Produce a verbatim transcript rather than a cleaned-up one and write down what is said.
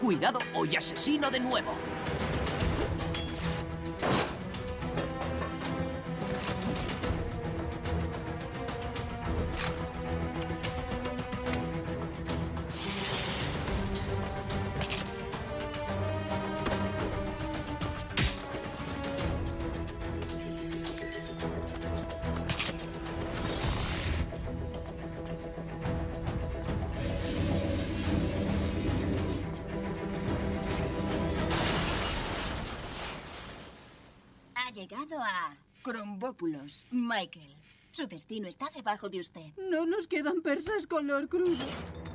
Cuidado, hoy asesino de nuevo. Ha llegado a Crombópulos, Michael. Su destino está debajo de usted. No nos quedan persas color crudo.